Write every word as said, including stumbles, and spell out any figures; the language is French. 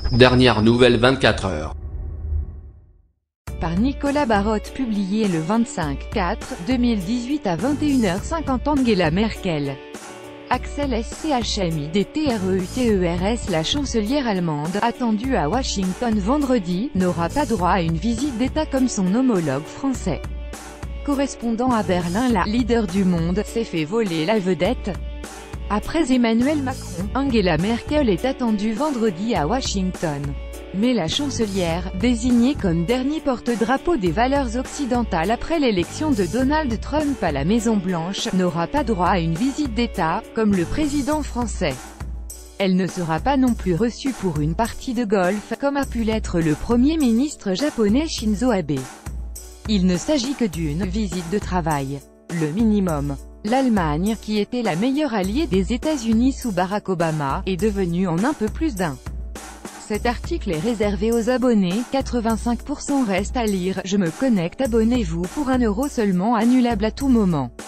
Dernière nouvelle vingt-quatre heures. Par Nicolas Barotte, publié le vingt-cinq quatre deux mille dix-huit à vingt et une heures cinquante. Angela Merkel. Axel S C H M I D T R E U T E R S. La chancelière allemande, attendue à Washington vendredi, n'aura pas droit à une visite d'État comme son homologue français. Correspondant à Berlin, la leader du monde s'est fait voler la vedette. Après Emmanuel Macron, Angela Merkel est attendue vendredi à Washington. Mais la chancelière, désignée comme dernier porte-drapeau des valeurs occidentales après l'élection de Donald Trump à la Maison-Blanche, n'aura pas droit à une visite d'État, comme le président français. Elle ne sera pas non plus reçue pour une partie de golf, comme a pu l'être le Premier ministre japonais Shinzo Abe. Il ne s'agit que d'une visite de travail. Le minimum. L'Allemagne, qui était la meilleure alliée des États-Unis sous Barack Obama, est devenue en un peu plus d'un. Cet article est réservé aux abonnés, quatre-vingt-cinq pour cent reste à lire. Je me connecte, abonnez-vous pour un euro seulement, annulable à tout moment.